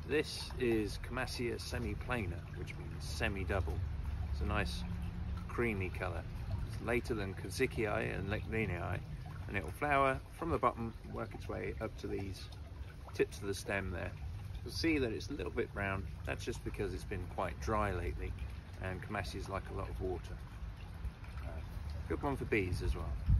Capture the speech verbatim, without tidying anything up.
This is Camassia Semi-plena, which means semi-double. It's a nice creamy colour. It's later than Camassia and Semi-plena, and it will flower from the bottom, work its way up to these tips of the stem there. You'll see that it's a little bit brown. That's just because it's been quite dry lately, and Camassias like a lot of water. Uh, good one for bees as well.